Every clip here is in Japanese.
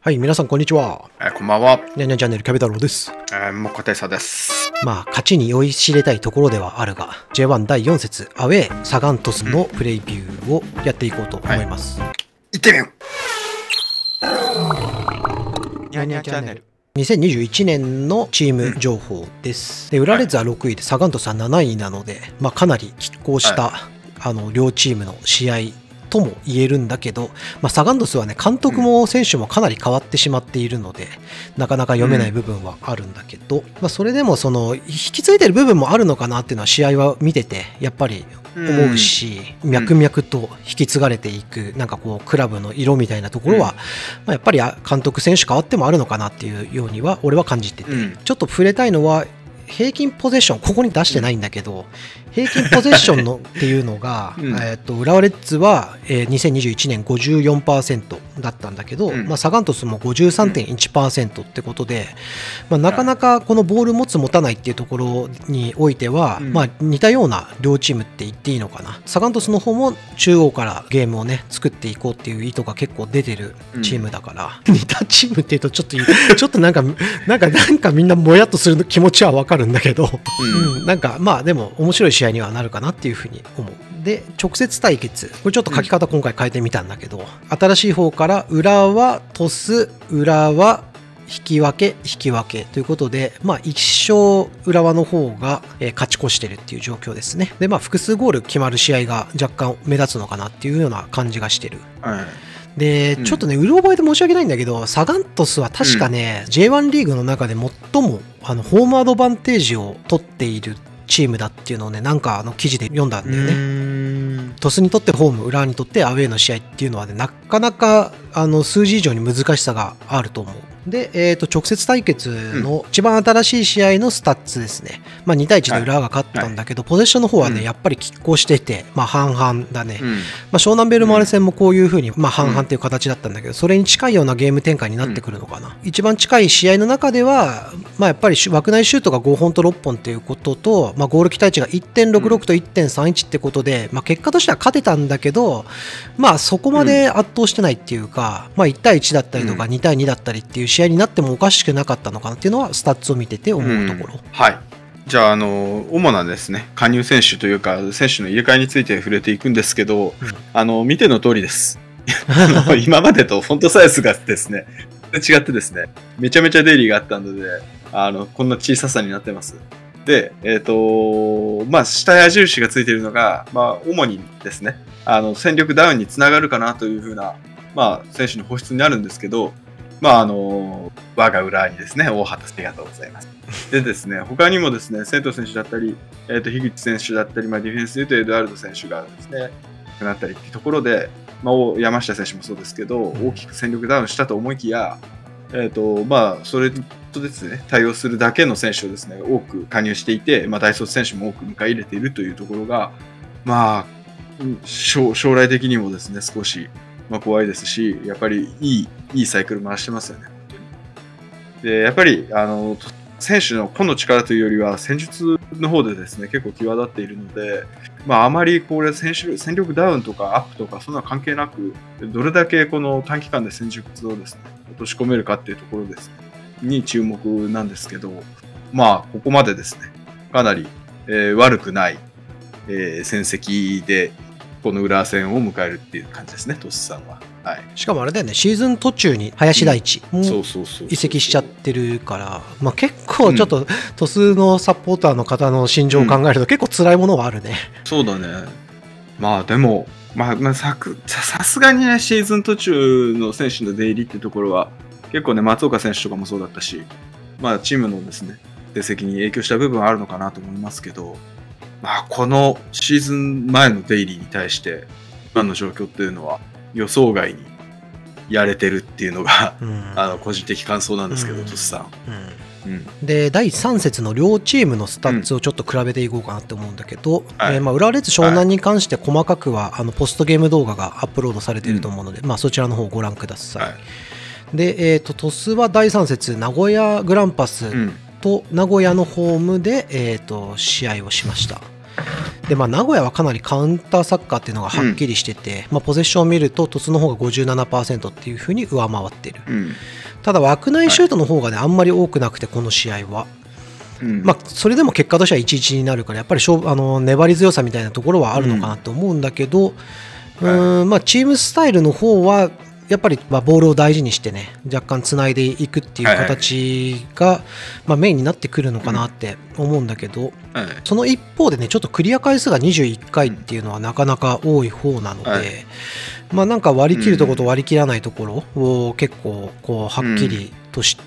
はい、皆さんこんにちは。 こんばんは。 ニャンニャンチャンネルキャベ太郎です。 もこてさです。 勝ちに酔いしれたいところではあるが、J1 第4節アウェーサガン鳥栖のプレイビューをやっていこうと思います。 行ってみよう。ニャンニャンチャンネル。 2021年のチーム情報です。で、浦レッズは6位でサガン鳥栖は7位なので、かなり拮抗した、両チームの試合とも言えるんだけど、サガン鳥栖はね、監督も選手もかなり変わってしまっているので、なかなか読めない部分はあるんだけど、それでもその引き継いでる部分もあるのかなっていうのは試合は見ててやっぱり思うし、脈々と引き継がれていくなんかこうクラブの色みたいなところは、やっぱり監督選手変わってもあるのかなっていうようには俺は感じてて、ちょっと触れたいのは平均ポゼッション、ここに出してないんだけど、平均ポゼッションのっていうのが、浦和レッズは、2021年 54% だったんだけど、サガン鳥栖も 53.1% ってことで、なかなかこのボール持つ持たないっていうところにおいては、似たような両チームって言っていいのかな。サガン鳥栖の方も中央からゲームをね作っていこうっていう意図が結構出てるチームだから、似たチームっていうとちょっとなんかみんなもやっとする気持ちは分かるんだけど、なんかでも面白い試合にはなるかなっていうふうに思う。で、直接対決、これちょっと書き方今回変えてみたんだけど、新しい方から浦和鳥栖浦和引き分けということで、1勝浦和の方が勝ち越してるっていう状況ですね。で、複数ゴール決まる試合が若干目立つのかなっていうような感じがしてる。で、ちょっとね、うろ覚えで申し訳ないんだけど、サガン鳥栖は確かね、J1 リーグの中で最もホームアドバンテージを取っているチームだっていうのをね、なんか記事で読んだんだよね。鳥栖にとってホーム、浦和にとってアウェーの試合っていうのはね、なかなか数字以上に難しさがあると思う。で、直接対決の一番新しい試合のスタッツですね。2対1で浦和が勝ったんだけど、ポゼッションの方はね、やっぱり拮抗してて、半々だね。湘南ベルマーレ戦もこういう風に、半々っていう形だったんだけど、それに近いようなゲーム展開になってくるのかな。一番近い試合の中では、やっぱり枠内シュートが5本と6本っていうことと、ゴール期待値が 1.66 と 1.31 ってことで、結果としては勝てたんだけど、そこまで圧倒してないっていうか、1対1だったりとか2対2だったりっていう試合になってもおかしくなかったのかなっていうのはスタッツを見てて思うところ。 はい。じゃあ、主なですね、加入選手というか、選手の入れ替えについて触れていくんですけど、見ての通りです。今までとフォントサイズがですね、違ってですね、めちゃめちゃ出入りがあったので、こんな小ささになってます。で、下矢印がついているのが、主にですね、戦力ダウンにつながるかなというふうな、選手の放出になるんですけど、我が浦にですね、大畑ありがとうございます。でですね、他にもですね、仙頭選手だったり、樋口選手だったり、ディフェンスでいうとエドワルド選手がですね、亡くなったりっていうところで、山下選手もそうですけど、大きく戦力ダウンしたと思いきや、それとですね、対応するだけの選手をですね、多く加入していて、大卒選手も多く迎え入れているというところが、将来的にもですね、少し、怖いですし、やっぱりいいサイクル回してますよね、本当に。で、やっぱり、選手の個の力というよりは、戦術の方でですね、結構際立っているので、あまりこれ戦力ダウンとかアップとか、そんな関係なく、どれだけこの短期間で戦術をですね、落とし込めるかっていうところですね、に注目なんですけど、ここまでですね、かなり、悪くない、戦績で、この浦和戦を迎えるっていう感じですね、鳥栖さんは。 しかもあれだよね、シーズン途中に林大地も移籍しちゃってるから、結構ちょっと鳥栖のサポーターの方の心情を考えると結構辛いものはあるね。 そうだね。でも、さすがにね、シーズン途中の選手の出入りっていうところは、結構ね、松岡選手とかもそうだったし、チームのですね、成績に影響した部分はあるのかなと思いますけど、このシーズン前の出入りに対して、今の状況っていうのは予想外にやれてるっていうのが、個人的感想なんですけど、鳥栖さん。 で、第3節の両チームのスタッツをちょっと比べていこうかなって思うんだけど、浦和レッズ湘南に関して細かくはポストゲーム動画がアップロードされていると思うので、そちらの方をご覧ください。で、鳥栖は第3節名古屋グランパスと名古屋のホームで、試合をしました。 で、名古屋はかなりカウンターサッカーっていうのがはっきりしてて、ポゼッションを見ると鳥栖の方が 57% っていう風に上回ってる、ただ枠内シュートの方がね、あんまり多くなくてこの試合は、それでも結果としては 1-1 になるからやっぱり粘り強さみたいなところはあるのかなって思うんだけど、チームスタイルの方はやっぱりボールを大事にしてね、若干つないでいくっていう形がメインになってくるのかなって思うんだけど、その一方でね、ちょっとクリア回数が21回っていうのはなかなか多い方なので、なんか割り切るところと割り切らないところを結構こうはっきりとして、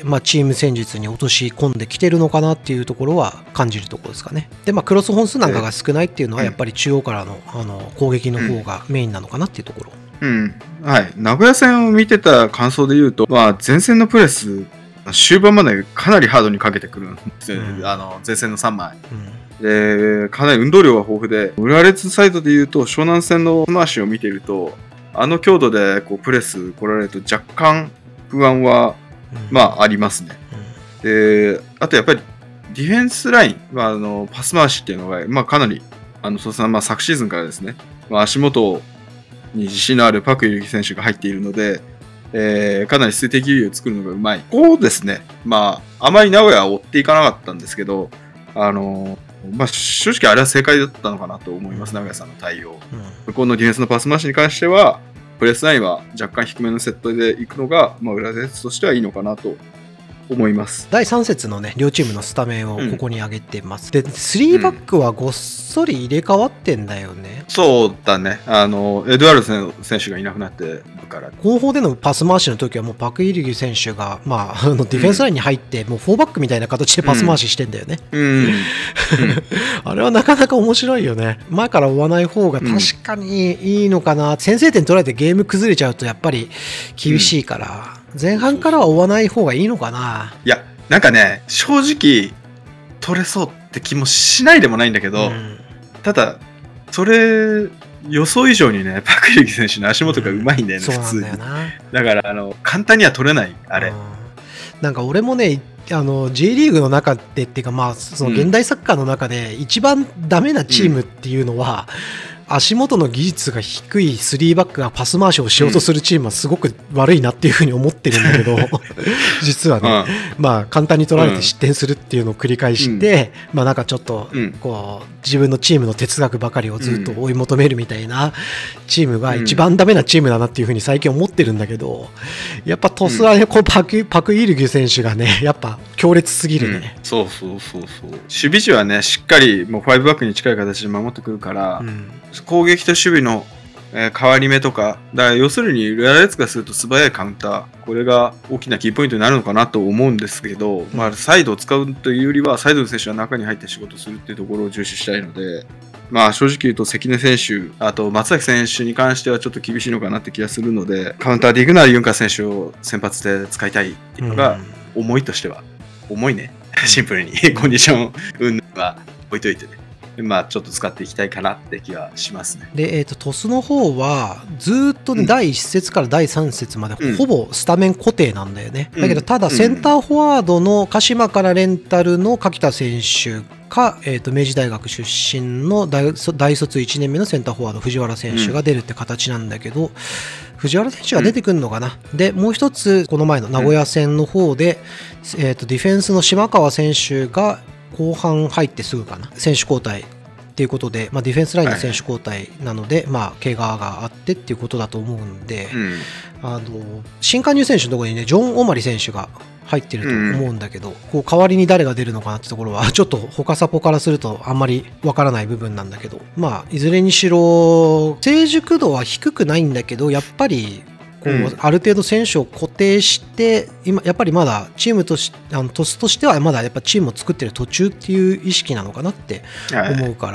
チーム戦術に落とし込んできてるのかなっていうところは感じるところですかね。で、クロス本数なんかが少ないっていうのはやっぱり中央からの攻撃の方がメインなのかなっていうところ。 名古屋戦を見てた感想で言うと、前線のプレス終盤までかなりハードにかけてくるんですよね、前線の3枚、でかなり運動量が豊富で、浦和レッズサイドで言うと湘南戦の回しを見ていると、強度でこうプレス来られると若干不安はありますね。で、あとやっぱりディフェンスラインはパス回しっていうのが、かなり昨シーズンからですね、足元に自信のあるパク・ユルギ選手が入っているので、かなり数的優位を作るのがうまい。こうですね、あまり名古屋は追っていかなかったんですけど、正直あれは正解だったのかなと思います、名古屋さんの対応。向こうのディフェンスのパス回しに関しては、プレスラインは若干低めのセットで行くのが、浦和レッズとしてはいいのかなと思います。 第3節のね、両チームのスタメンをここに挙げてます。で、3バックはごっそり入れ替わってんだよね。 そうだね。エドワルド選手がいなくなってるから。 後方でのパス回しの時はもうパク・イルギ選手が、ディフェンスラインに入って、もう4バックみたいな形でパス回ししてんだよね。あれはなかなか面白いよね。前から追わない方が確かにいいのかな。先制点取られてゲーム崩れちゃうとやっぱり厳しいから。前半からは追わない方がいいのかな。 いや、なんかね、正直取れそうって気もしないでもないんだけど、ただそれ予想以上にね、パク・ユルギ選手の足元がうまいんだよね、普通に。だから簡単には取れないあれ。 なんか俺もね、J リーグの中でっていうか、その現代サッカーの中で一番ダメなチームっていうのは、足元の技術が低い3バックがパス回しをしようとするチームはすごく悪いなっていうふうに思ってるんだけど、実はね、簡単に取られて失点するっていうのを繰り返して、なんかちょっとこう自分のチームの哲学ばかりをずっと追い求めるみたいなチームが一番ダメなチームだなっていうふうに最近思ってるんだけど、やっぱ鳥栖はね、パク・イルギュ選手がね、やっぱ強烈すぎるね。 そう。守備時はね、しっかりもう5バックに近い形で守ってくるから、攻撃と守備の変わり目とか、だから要するに浦和レッズがすると素早いカウンター、これが大きなキーポイントになるのかなと思うんですけど、サイドを使うというよりはサイドの選手は中に入って仕事するっていうところを重視したいので、正直言うと関根選手、あと松崎選手に関してはちょっと厳しいのかなって気がするので、カウンターで行くならユンカー選手を先発で使いたいっていうのが思いとしては、重いね、シンプルにコンディション運は置いといてね、ちょっと使っていきたいかなって気はしますね。 で、鳥栖の方はずっとね、第1節から第3節までほぼスタメン固定なんだよね。だけどただセンターフォワードの鹿島からレンタルの柿田選手か、明治大学出身の大卒1年目のセンターフォワード藤原選手が出るって形なんだけど、藤原選手が出てくるのかな。でもう一つこの前の名古屋戦の方で、ディフェンスの島川選手が後半入ってすぐかな、選手交代っていうことで、ディフェンスラインの選手交代なので、怪我があってっていうことだと思うんで、新加入選手のところにね、ジョン・オマリ選手が入ってると思うんだけど、こう代わりに誰が出るのかなってところはちょっと他サポからするとあんまりわからない部分なんだけど、いずれにしろ成熟度は低くないんだけど、やっぱりこうある程度選手を固定して今やっぱりまだチームとし鳥栖としてはまだやっぱチームを作ってる途中っていう意識なのかなって思うから、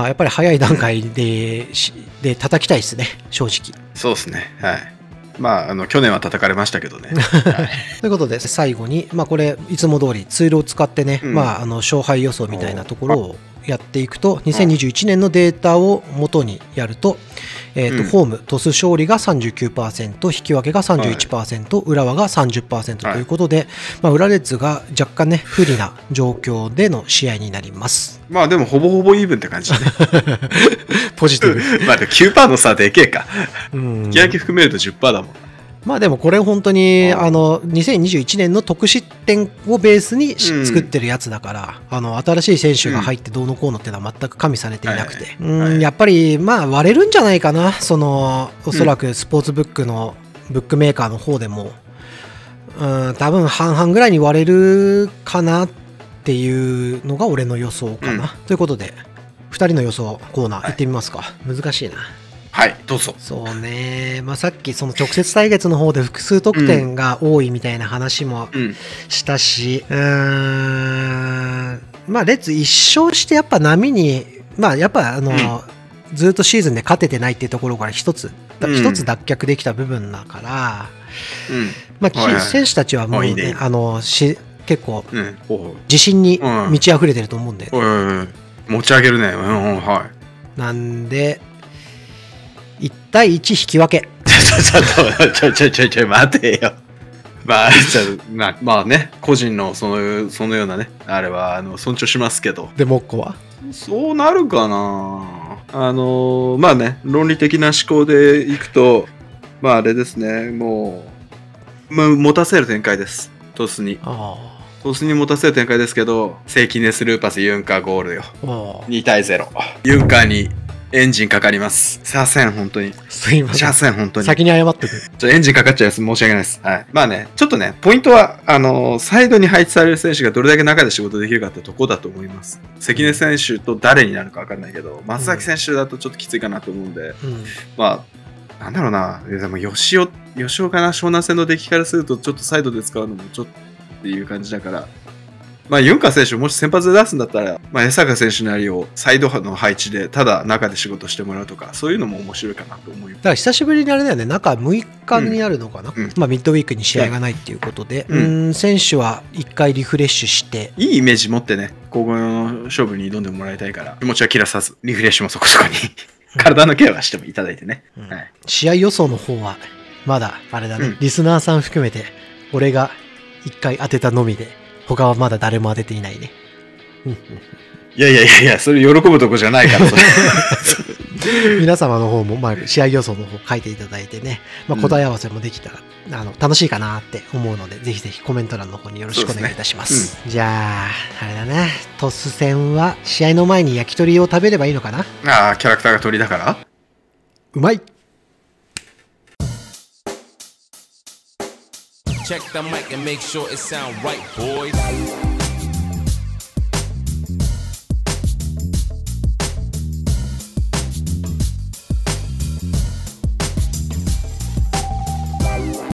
やっぱり早い段階で叩きたいですね、正直。 そうですね、はい。去年は叩かれましたけどね。 ということで最後に、これいつも通りツールを使ってね、勝敗予想みたいなところをやっていくと、2021年のデータを元にやると、 ホーム、トス勝利が 39%、引き分けが 31%、浦和が 30% ということで、浦レッズが若干ね、不利な状況での試合になります。 まあでも、ほぼほぼイーブンって感じだね。 ポジティブ。 まあ、9% の差でけえか。引き分け含めると 10% だもん。 まあでもこれ本当に2021年の得失点をベースに作ってるやつだから、新しい選手が入ってどうのこうのっていうのは全く加味されていなくて、やっぱりまあ割れるんじゃないかな。おそらくスポーツブックのブックメーカーの方でも、多分半々ぐらいに割れるかなっていうのが俺の予想かな、ということで2人の予想コーナー行ってみますか。難しいな。 はい、どうぞ。 そうね、さっきその直接対決の方で複数得点が多いみたいな話もしたし、レッズ1勝してやっぱ波に、やっぱずっとシーズンで勝ててないっていうところから一つ脱却できた部分だから、選手たちはもうね、結構自信に満ち溢れてると思うんで、 持ち上げるね。はい。 なんで1対1引き分け。 ちょ待てよ。まあね、個人のそのようなね、あれは尊重しますけど。 でもっこはそうなるかな。まあね、論理的な思考でいくと、あれですね、もう持たせる展開です。トスに持たせる展開ですけど、セキネスルーパスユンカーゴールよ。2対0。ユンカーにエンジンかかります。すいません、本当に。 すいません。 すいません、本当に。 先に謝ってくる。エンジンかかっちゃいます。申し訳ないです。はい。まあね、ちょっとね、ポイントは、サイドに配置される選手がどれだけ中で仕事できるかってとこだと思います。関根選手と誰になるか分かんないけど、松崎選手だとちょっときついかなと思うんで、なんだろうな、でも吉尾かな、湘南戦の出来からすると、ちょっとサイドで使うのもちょっとっていう感じだから、ユンカー選手もし先発で出すんだったら、江坂選手なりをサイドの配置でただ中で仕事してもらうとか、そういうのも面白いかなと思います。 だから久しぶりにあれだよね、中6日になるのかな、ミッドウィークに試合がないっていうことで、選手は1回リフレッシュして、 いいイメージ持ってね、今後の勝負に挑んでもらいたいから、気持ちは切らさず、リフレッシュもそこそこに体のケアはしてもいただいてね。 試合予想の方は、まだあれだね、リスナーさん含めて、俺が1回当てたのみで、他はまだ誰も当てていないね。 いや、それ喜ぶとこじゃないから、それ。 皆様の方も、試合予想の方書いていただいてね、答え合わせもできたら、楽しいかなって思うので、ぜひぜひコメント欄の方によろしくお願いいたします。じゃあ、あれだね、トス戦は試合の前に焼き鳥を食べればいいのかな？ ああ、キャラクターが鳥だからうまい。 Check the mic and make sure it sound right, boys.